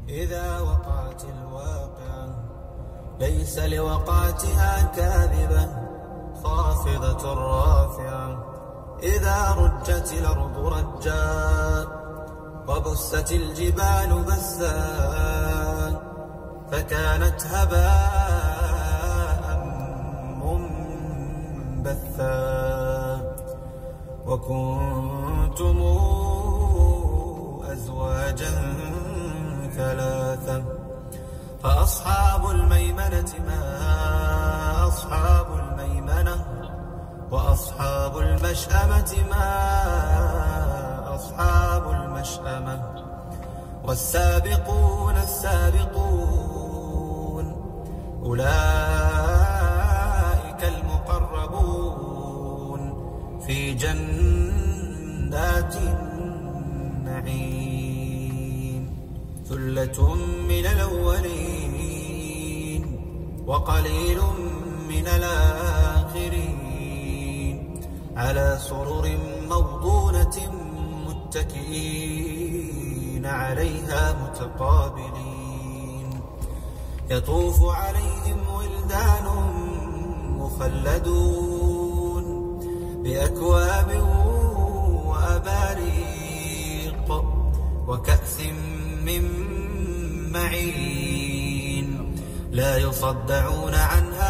إذا وقعت الواقعة ليس لوقعتها كاذبة خافضة رافعة. إذا رجت الأرض رجا وبست الجبال بسا فكانت هباء منبثا. وكنتم أزواجا ثلاثا فأصحاب الميمنة ما أصحاب الميمنة وأصحاب المشأمة ما أصحاب المشأمة. والسابقون السابقون أولئك المقربون في جنات النعيم. ثلة من الأولين وقليل من الآخرين على سرر موضونة متكئين عليها متقابلين. يطوف عليهم ولدان مخلدون بأكواب وأباريق وكأس من معين لا يصدعون عنها